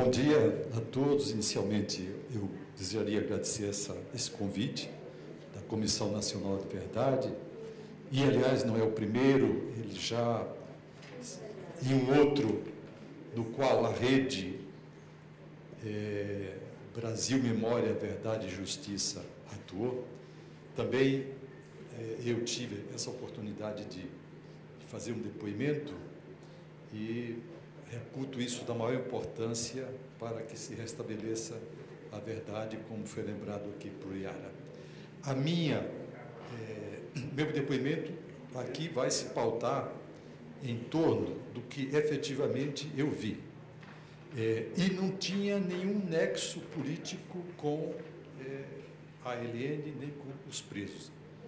Bom dia a todos. Inicialmente, eu desejaria agradecer esse convite da Comissão Nacional de Verdade. E, aliás, não é o primeiro, ele já... E um outro, no qual a rede Brasil, Memória, Verdade e Justiça atuou. Também eu tive essa oportunidade de fazer um depoimento e reputo isso da maior importância para que se restabeleça a verdade, como foi lembrado aqui por Yara. Meu depoimento aqui vai se pautar em torno do que efetivamente eu vi. E não tinha nenhum nexo político com a ALN, nem com os presos.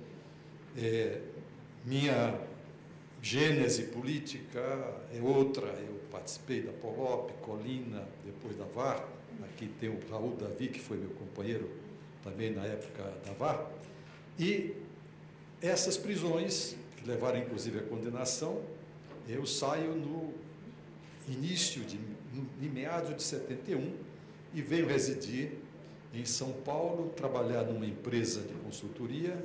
Minha gênese política é outra. Eu participei da Polop, Colina, depois da VAR. Aqui tem o Raul Davi, que foi meu companheiro também na época da VAR. E essas prisões, que levaram inclusive à condenação, eu saio no início, em meados de 71, e venho residir em São Paulo, trabalhar numa empresa de consultoria,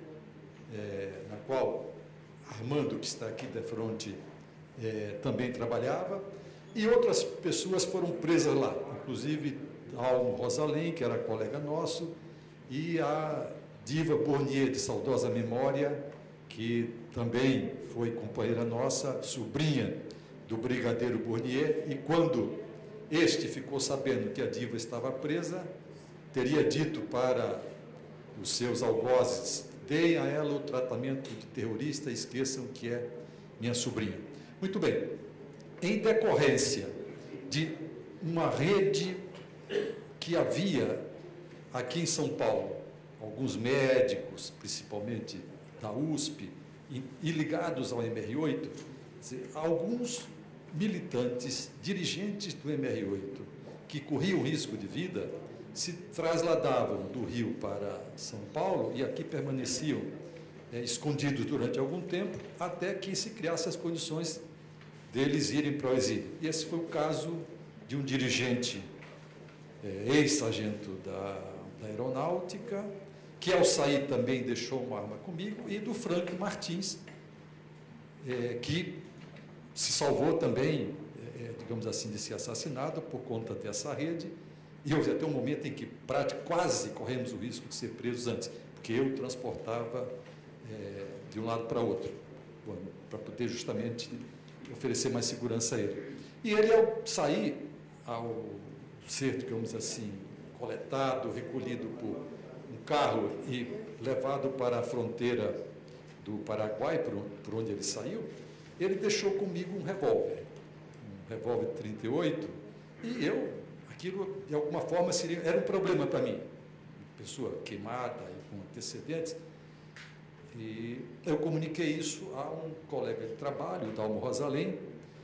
na qual Armando, que está aqui de frente, também trabalhava, e outras pessoas foram presas lá, inclusive Dalmo Rosalém, que era colega nosso, e a Diva Bournier, de saudosa memória, que também foi companheira nossa, sobrinha do brigadeiro Bournier, e quando este ficou sabendo que a Diva estava presa, teria dito para os seus algozes: deem a ela o tratamento de terrorista, esqueçam que é minha sobrinha. Muito bem. Em decorrência de uma rede que havia aqui em São Paulo, alguns médicos, principalmente da USP, e ligados ao MR8, alguns militantes, dirigentes do MR8, que corriam risco de vida, se trasladavam do Rio para São Paulo e aqui permaneciam escondidos durante algum tempo, até que se criassem as condições deles irem para o exílio. E esse foi o caso de um dirigente, ex-sargento da Aeronáutica, que ao sair também deixou uma arma comigo, e do Frank Martins, que se salvou também, digamos assim, de ser assassinado por conta dessa rede. E houve até um momento em que quase corremos o risco de ser presos antes, porque eu transportava de um lado para outro, para poder justamente oferecer mais segurança a ele. E ele, ao sair, ao ser, digamos assim, coletado, recolhido por um carro e levado para a fronteira do Paraguai, por onde ele saiu, ele deixou comigo um revólver 38, e aquilo, de alguma forma, era um problema para mim. Pessoa queimada e com antecedentes. E eu comuniquei isso a um colega de trabalho, o Dalmo Rosalém,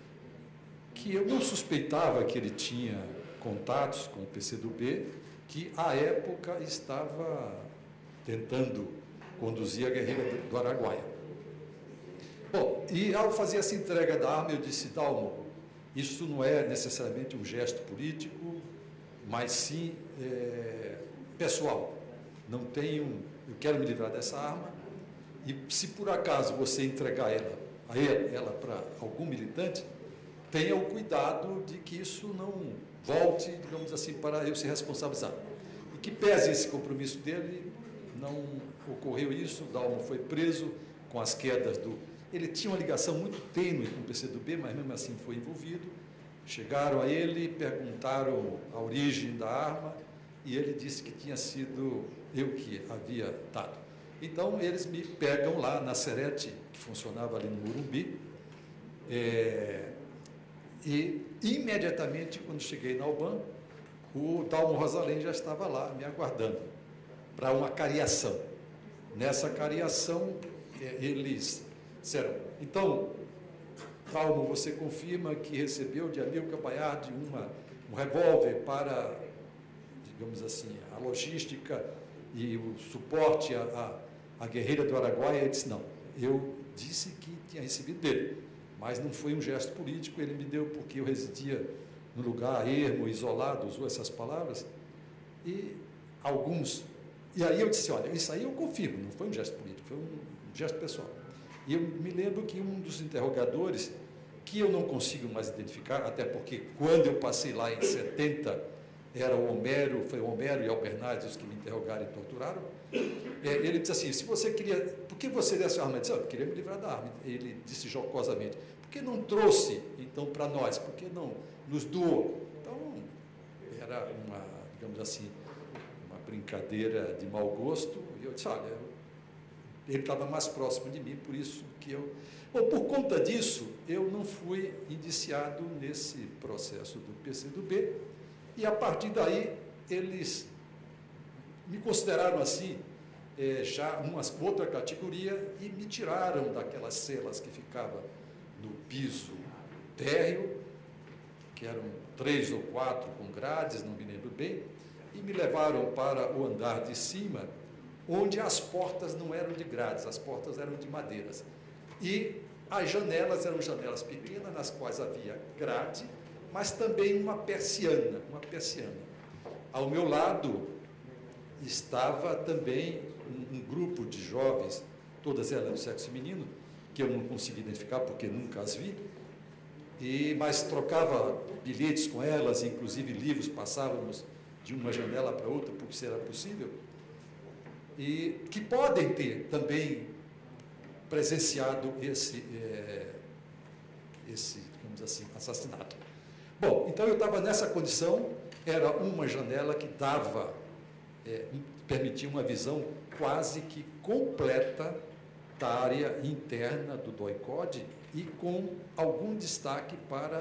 que eu não suspeitava que ele tinha contatos com o PCdoB, que, à época, estava tentando conduzir a guerrilha do Araguaia. Bom, e ao fazer essa entrega da arma, eu disse: Dalmo, isso não é necessariamente um gesto político, mas sim pessoal. Eu quero me livrar dessa arma, e se por acaso você entregar ela para algum militante, tenha o cuidado de que isso não volte, digamos assim, para eu ser responsabilizado. E que pese esse compromisso dele, não ocorreu isso. O Dalmo foi preso com as quedas do... Ele tinha uma ligação muito tênue com o PCdoB, mas mesmo assim foi envolvido. Chegaram a ele, perguntaram a origem da arma, e ele disse que tinha sido eu que havia dado. Então, eles me pegam lá na Serete, que funcionava ali no Morumbi, e imediatamente, quando cheguei na Alban, o Dalmo Rosalém já estava lá me aguardando para uma cariação. Nessa cariação, eles disseram: então, Dalmo, você confirma que recebeu de Amilcar Baiardi um revólver para, digamos assim, a logística e o suporte à guerrilha do Araguaia? Ele disse: não, eu disse que tinha recebido dele, mas não foi um gesto político, ele me deu porque eu residia num lugar ermo, isolado, usou essas palavras, e alguns... E aí eu disse, olha, isso aí eu confirmo, não foi um gesto político, foi um gesto pessoal. E eu me lembro que um dos interrogadores, que eu não consigo mais identificar, até porque quando eu passei lá em 70, era o Homero, foi o Homero e Albernaz os que me interrogaram e torturaram, ele disse assim, se você queria, por que você desse a arma? Eu disse, eu queria me livrar da arma. Ele disse jocosamente, por que não trouxe, então, para nós? Por que não nos doou? Então, era uma, digamos assim, uma brincadeira de mau gosto, e eu disse, olha, ele estava mais próximo de mim, por isso que eu... Bom, por conta disso, eu não fui indiciado nesse processo do PCdoB, e a partir daí, eles me consideraram assim, já uma outra categoria, e me tiraram daquelas celas que ficavam no piso térreo, que eram 3 ou 4 com grades, não me lembro bem, e me levaram para o andar de cima, onde as portas não eram de grades, as portas eram de madeiras. E as janelas eram janelas pequenas, nas quais havia grade, mas também uma persiana, Ao meu lado estava também um grupo de jovens, todas elas do sexo feminino, que eu não consegui identificar porque nunca as vi, mas trocava bilhetes com elas, inclusive livros, passávamos de uma janela para outra, porque isso era possível, e que podem ter também presenciado esse, digamos assim, assassinato. Bom, então eu estava nessa condição, era uma janela que dava, permitia uma visão quase que completa da área interna do DOI-CODE e com algum destaque para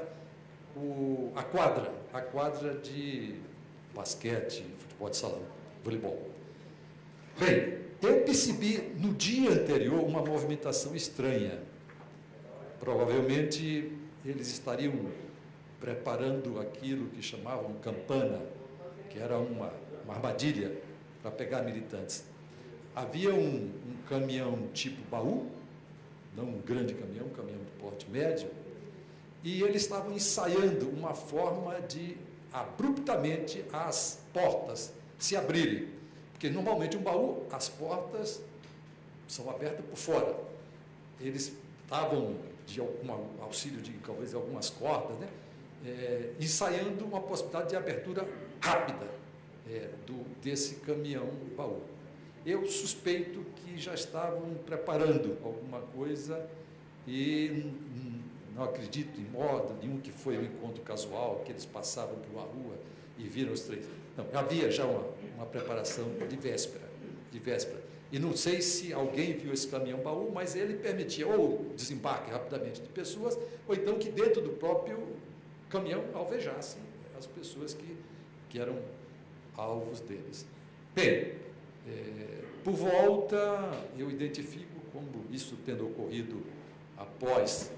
a quadra de basquete, futebol de salão, voleibol. Bem, eu percebi no dia anterior uma movimentação estranha. Provavelmente eles estariam preparando aquilo que chamavam campana, que era uma armadilha para pegar militantes. Havia um caminhão tipo baú, não um grande caminhão, um caminhão de porte médio, e eles estavam ensaiando uma forma de abruptamente as portas se abrirem. Porque normalmente um baú, as portas são abertas por fora. Eles estavam, de algum auxílio de talvez algumas cordas, né, ensaiando uma possibilidade de abertura rápida desse caminhão baú. Eu suspeito que já estavam preparando alguma coisa e não acredito em modo nenhum que foi um encontro casual, que eles passavam por uma rua e viram os três. Não, havia já uma preparação de véspera. E não sei se alguém viu esse caminhão baú, mas ele permitia ou desembarque rapidamente de pessoas, ou então que dentro do próprio caminhão alvejassem as pessoas que eram alvos deles. Bem, por volta, eu identifico como isso tendo ocorrido após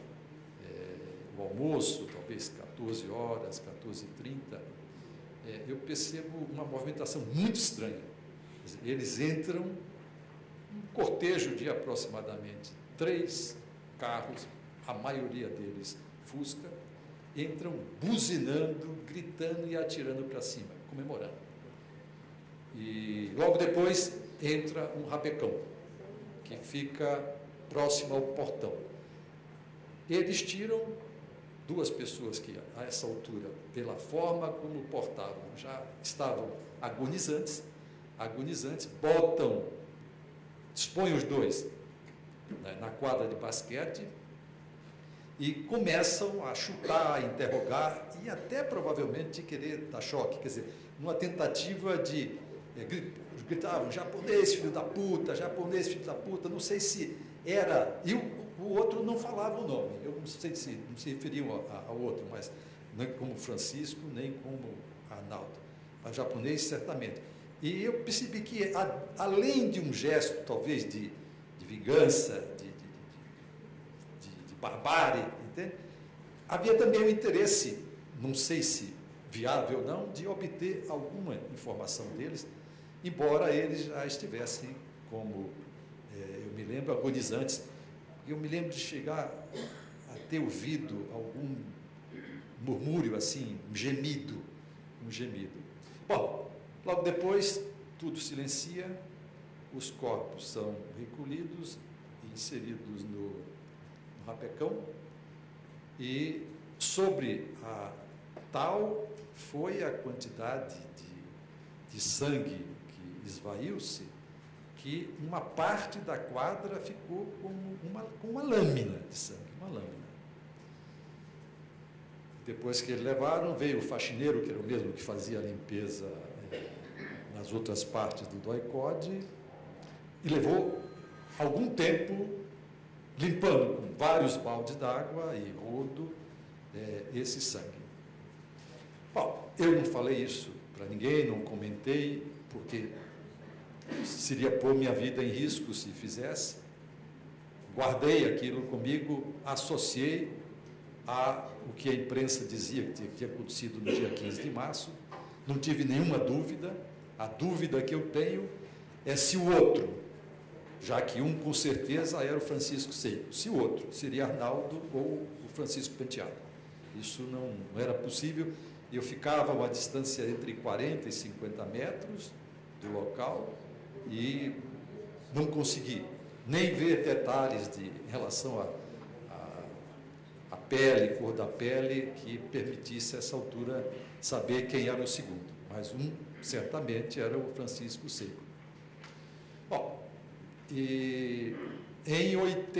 o almoço, talvez 14 horas, 14h30, eu percebo uma movimentação muito estranha. Eles entram, um cortejo de aproximadamente 3 carros, a maioria deles Fusca, entram buzinando, gritando e atirando para cima, comemorando. E logo depois entra um rabecão, que fica próximo ao portão. Eles tiram 2 pessoas que, a essa altura, pela forma como portavam, já estavam agonizantes, dispõem os 2 na quadra de basquete e começam a chutar, a interrogar e até provavelmente querer dar choque, quer dizer, numa tentativa de gritavam, japonês, filho da puta, não sei se era, e o outro não falava o nome, eu não sei se não se referiam ao outro, mas nem como Francisco, nem como Arnaldo, mas japonês certamente. E eu percebi que, além de um gesto, talvez, de vingança, de barbárie, entende? Havia também o interesse, não sei se viável ou não, de obter alguma informação deles, embora eles já estivessem, como eu me lembro, agonizantes. Eu me lembro de chegar a ter ouvido murmúrio assim, um gemido, um gemido. Bom, logo depois tudo silencia, os corpos são recolhidos e inseridos no rapecão, e sobre a tal foi a quantidade de sangue que esvaiu-se, que uma parte da quadra ficou com uma lâmina de sangue, uma lâmina. Depois que eles levaram, veio o faxineiro, que era o mesmo que fazia a limpeza nas outras partes do doicode, e levou algum tempo limpando com vários baldes d'água e rodo esse sangue. Bom, eu não falei isso para ninguém, não comentei, porque seria pôr minha vida em risco se fizesse. Guardei aquilo comigo, associei a o que a imprensa dizia que tinha acontecido no dia 15 de março, não tive nenhuma dúvida. A dúvida que eu tenho é se o outro, já que um com certeza era o Francisco Seco, se o outro seria Arnaldo ou o Francisco Penteado. Isso não era possível. Eu ficava a uma distância entre 40 e 50 metros do local e não consegui nem ver detalhes em relação à pele, cor da pele, que permitisse a essa altura saber quem era o segundo. Mas um, certamente, era o Francisco Seco. Bom, e em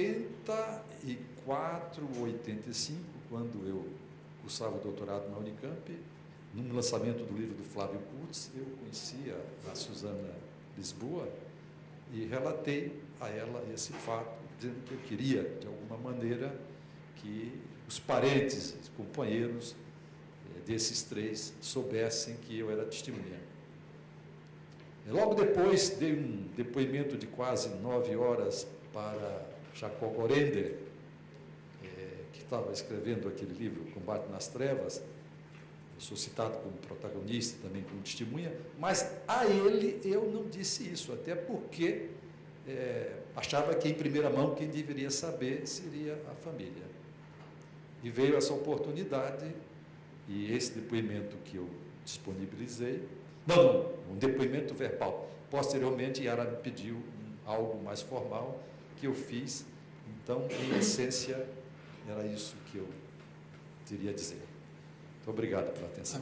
84, 85, quando eu cursava o doutorado na Unicamp, no lançamento do livro do Flávio Kurtz, eu conhecia a Suzana Lisboa e relatei a ela esse fato, dizendo que eu queria, de alguma maneira, que os parentes, os companheiros desses três soubessem que eu era testemunha. Logo depois, dei um depoimento de quase 9 horas para Jacó Gorender, que estava escrevendo aquele livro, Combate nas Trevas. Eu sou citado como protagonista, também como testemunha, mas a ele eu não disse isso, até porque achava que, em primeira mão, quem deveria saber seria a família. E veio essa oportunidade, e esse depoimento que eu disponibilizei, um depoimento verbal. Posteriormente, Yara me pediu algo mais formal, que eu fiz. Então, em essência, era isso que eu queria dizer. Muito obrigado pela atenção.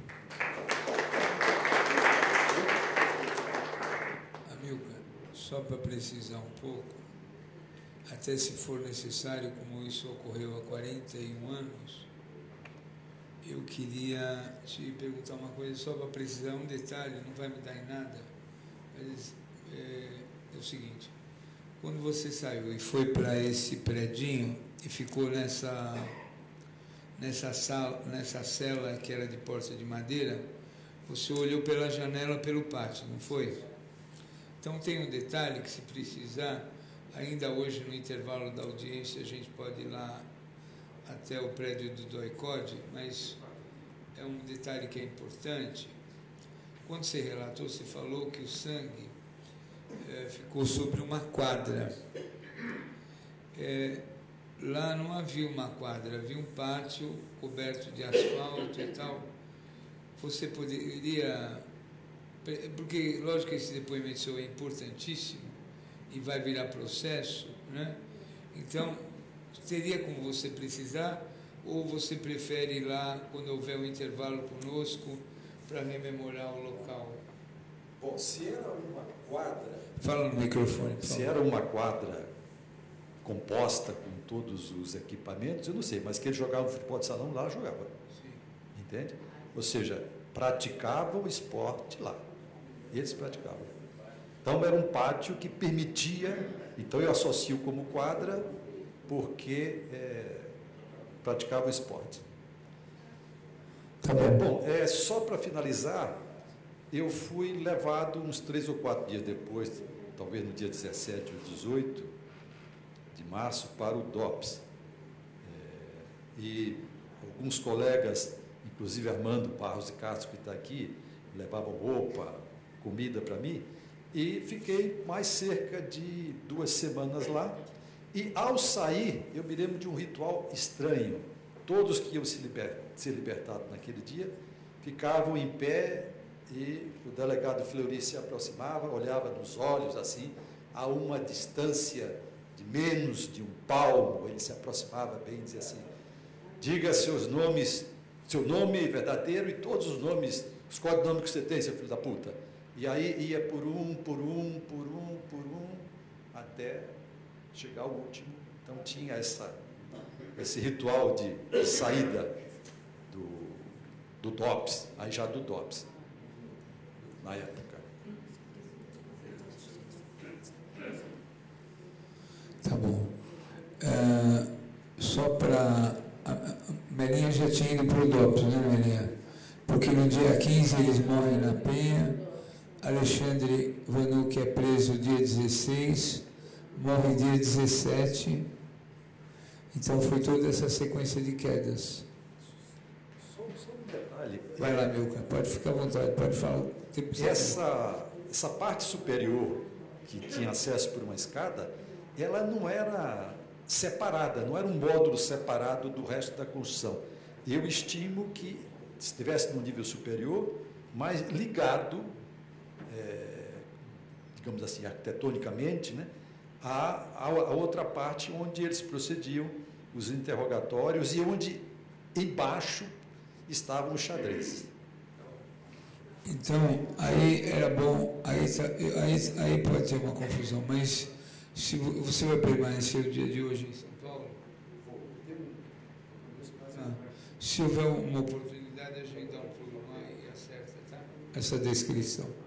Amilcar, só para precisar um pouco, até se for necessário, como isso ocorreu há 41 anos, eu queria te perguntar uma coisa, só para precisar, um detalhe, não vai me dar em nada, mas é o seguinte: quando você saiu e foi para esse predinho e ficou nessa cela que era de porta de madeira, você olhou pela janela, pelo pátio, não foi? Então tem um detalhe que, se precisar, ainda hoje no intervalo da audiência a gente pode ir lá até o prédio do doicode, mas é um detalhe que é importante. Quando você relatou, você falou que o sangue ficou sobre uma quadra. Lá não havia uma quadra, havia um pátio coberto de asfalto e tal. Você poderia... Porque, lógico que esse depoimento seu é importantíssimo e vai virar processo, né? Então, teria como você precisar, ou você prefere ir lá quando houver um intervalo conosco para rememorar o local? Bom, se era uma quadra... Fala no microfone. Se era uma quadra composta com todos os equipamentos, eu não sei, mas que eles jogavam futebol de salão lá, jogava. Sim. Entende? Ou seja, praticavam o esporte lá. Eles praticavam. Então, era um pátio que permitia... Então, eu associo como quadra porque praticava o esporte. Tá bom. Bom, só para finalizar, eu fui levado uns 3 ou 4 dias depois, talvez no dia 17 ou 18 de março, para o DOPS. E alguns colegas, inclusive Armando Barros de Castro, que está aqui, levavam roupa, comida para mim, e fiquei mais cerca de 2 semanas lá. E, ao sair, eu me lembro de um ritual estranho. todos que iam ser libertados naquele dia ficavam em pé e o delegado Fleury se aproximava, olhava nos olhos assim, a uma distância de menos de um palmo, ele se aproximava bem e dizia assim: diga seus nomes, seu nome verdadeiro e todos os nomes, os codinomes que você tem, seu filho da puta. E aí ia por um, até chegar ao último. Então tinha esse ritual de saída do DOPS, aí já do DOPS, na época. Tá bom. Só para... Melinha já tinha ido para o DOPS, né, Melinha? Porque no dia 15 eles morrem na Penha, Alexandre Vanuc é preso dia 16, morre dia 17, então foi toda essa sequência de quedas. Só um detalhe. Vai lá, Milka, pode ficar à vontade, pode falar. Essa parte superior, que tinha acesso por uma escada, ela não era separada, não era um módulo separado do resto da construção. Eu estimo que estivesse no nível superior, mas ligado, digamos assim, arquitetonicamente, né, a outra parte onde eles procediam os interrogatórios e onde embaixo estavam os xadrezes. Então, aí era bom, aí pode ter uma confusão, mas se você vai permanecer o dia de hoje em São Paulo? Se houver uma oportunidade, a gente dá um pulo lá e acerta, tá? Essa descrição.